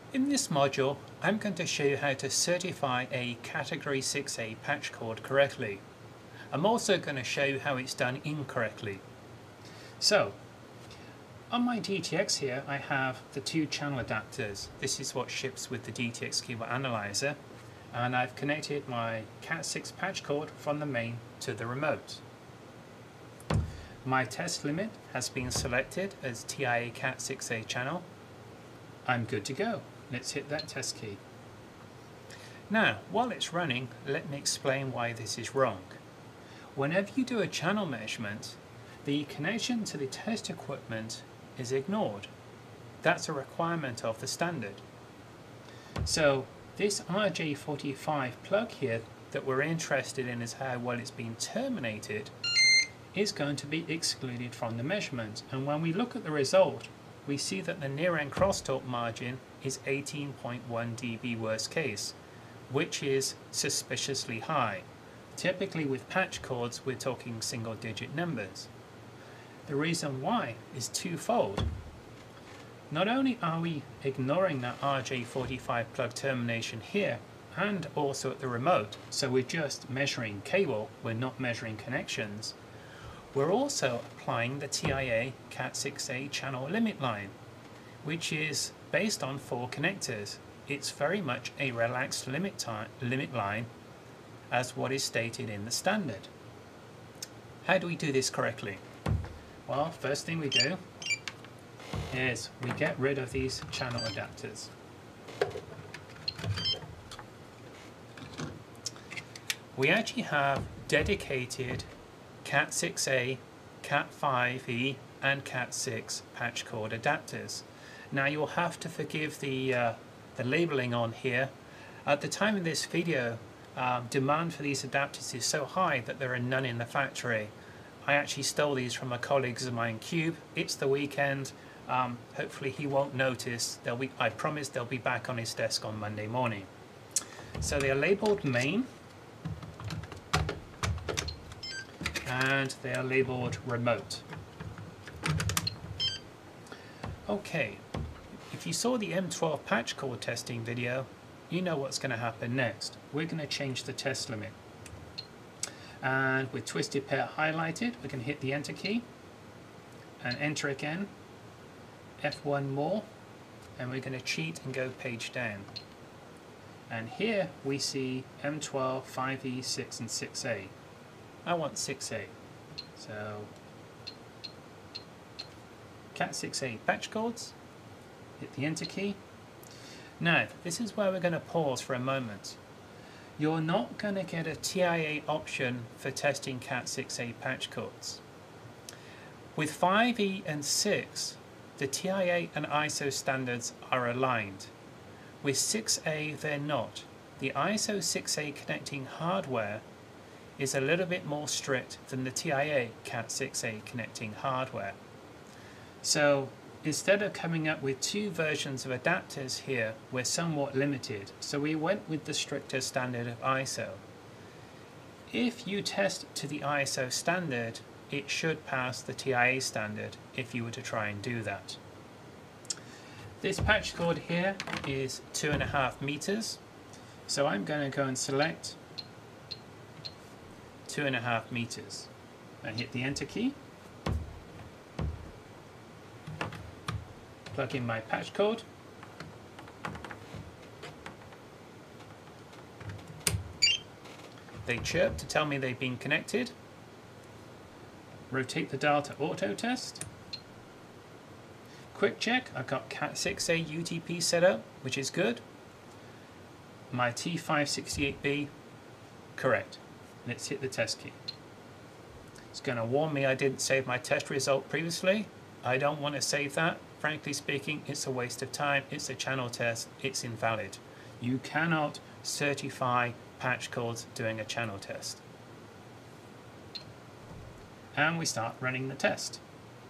In this module, I'm going to show you how to certify a Category 6A patch cord correctly. I'm also going to show you how it's done incorrectly. So, on my DTX here, I have the two channel adapters. This is what ships with the DTX keyboard analyzer, and I've connected my Cat6 patch cord from the main to the remote. My test limit has been selected as TIA Cat6A channel. I'm good to go. Let's hit that test key. Now, while it's running, let me explain why this is wrong. Whenever you do a channel measurement, the connection to the test equipment is ignored. That's a requirement of the standard. So this RJ45 plug here that we're interested in is how well it's been terminated is going to be excluded from the measurement. And when we look at the result, we see that the near-end crosstalk margin is 18.1 dB worst case, which is suspiciously high. Typically with patch cords, we're talking single-digit numbers. The reason why is twofold. Not only are we ignoring that RJ45 plug termination here, and also at the remote, so we're just measuring cable, we're not measuring connections, we're also applying the TIA Cat6A channel limit line, which is based on 4 connectors. It's very much a relaxed limit line as what is stated in the standard. How do we do this correctly? Well, first thing we do is we get rid of these channel adapters. We actually have dedicated Cat6A, Cat5e and Cat6 patch cord adapters. Now you'll have to forgive the labeling on here. At the time of this video, demand for these adapters is so high that there are none in the factory. I actually stole these from a colleague of mine, Cube. It's the weekend. Hopefully he won't notice. I promise they'll be back on his desk on Monday morning. So they are labeled main, and they are labeled remote. Okay, if you saw the M12 patch cord testing video, you know what's going to happen next. We're going to change the test limit. And with twisted pair highlighted, we can hit the enter key and enter again, F1 more, and we're going to cheat and go page down. And here we see M12, 5E, 6 and 6A. I want 6A. So Cat6A patch cords, hit the enter key. Now, this is where we're going to pause for a moment. You're not going to get a TIA option for testing Cat6A patch cords. With 5E and 6, the TIA and ISO standards are aligned. With 6A, they're not. The ISO 6A connecting hardware is a little bit more strict than the TIA Cat6A connecting hardware. So instead of coming up with 2 versions of adapters here, we're somewhat limited. So we went with the stricter standard of ISO. If you test to the ISO standard, it should pass the TIA standard if you were to try and do that. This patch cord here is 2.5 meters. So I'm going to go and select 2.5 meters and hit the enter key. Plug in my patch cord. They chirp to tell me they've been connected. Rotate the dial to auto test. Quick check, I've got Cat6A UTP set up, which is good. My T568B, correct. Let's hit the test key. It's going to warn me I didn't save my test result previously. I don't want to save that. Frankly speaking, it's a waste of time. It's a channel test. It's invalid. You cannot certify patch cords doing a channel test. And we start running the test.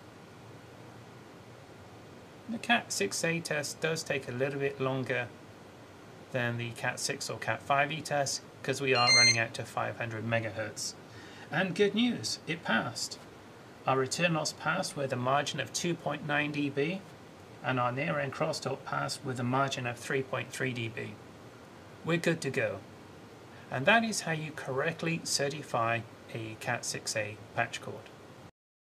The Cat6A test does take a little bit longer than the Cat6 or Cat5e test because we are running out to 500 megahertz. And good news, it passed. Our return loss passed with a margin of 2.9 dB and our near end crosstalk passed with a margin of 3.3 dB. We're good to go. And that is how you correctly certify a Cat6a patch cord.